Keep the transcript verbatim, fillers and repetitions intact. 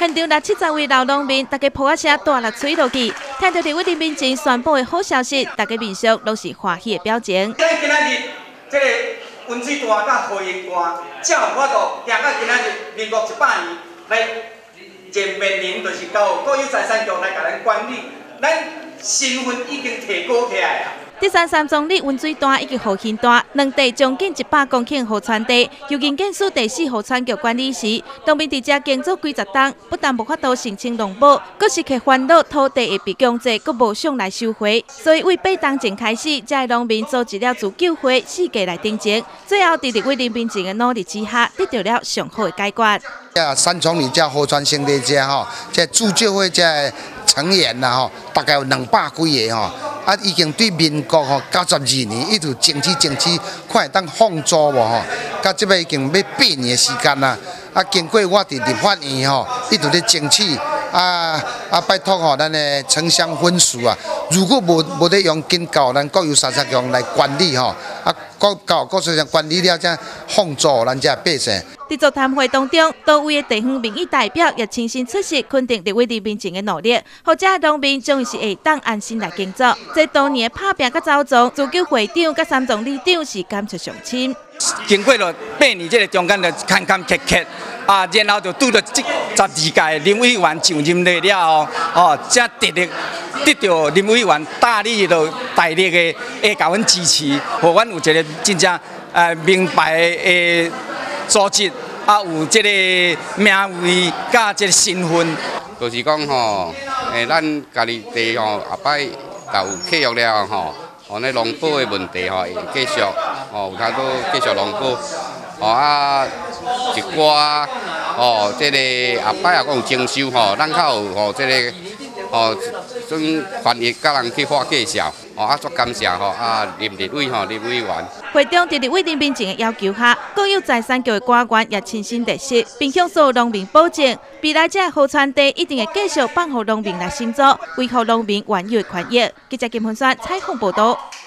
现场六七十位老农民，大家抱啊声大力吹落去，听到伫委任面前宣布的好消息，大家面上都是欢喜的表情。 咱今仔日这个温水大甲河源大，才有法度行到今仔日民国一百年来，前面临就是交国有财产局来甲咱管理，咱身份已经提高起来啊。 第三三总理温水大以及河源大两地将近一百公顷河川地，由营建署第四河川局管理时，农民伫遮耕作几十冬，不但无法度申请农保，阁是去烦恼土地的被强制，阁无上来收回。所以为八冬前开始，这农民组织了自救会四界来定情，最后伫立委林明正的努力之下，得到了上好的解决。 这三总理这河川兄弟这吼，这自救会这成员啦吼，大概有两百几个吼。 啊，已经对民国吼九十二年一直争取争取，看会当放租无吼，到即摆已经要八年的时间啦。啊，经过我伫立法院吼，一直咧争取，啊啊，拜托吼，咱的城乡分署啊，如果无无咧用紧交咱国有财产局来管理吼，啊，国交国财产管理了才放租咱这百姓。 伫座谈会当中，多位的地方民意代表也亲身出席，肯定立委林明正的努力，或者农民终于是会当安心来耕作。这多年拍拼甲走总，自救会长甲三总理长是感触上深。 经过了八年，这个中间就坎坎坷坷啊，然后就拄到这十二届林委员上任来了后，哦，才得力得到林委员大力的大力的诶，甲阮支持，互阮有一个真正呃明白的组织。 啊，有这个名位甲这个身份， 就是讲吼，诶，咱家己地吼，后摆若有契约了吼，吼那农保的问题吼会继续，吼有通都继续农保，吼啊一寡吼，这个后摆也讲有征收吼，咱较有吼这个吼，算权益甲人去发介绍，吼啊，足感谢吼啊，林立委吼，林委员。 会中伫立委林明正的要求下，国有财产局的官员也亲身列席，并向所有农民保证，未来这河川地一定会继续放予农民来耕作，维护农民原有的权益。记者金凤山采访报道。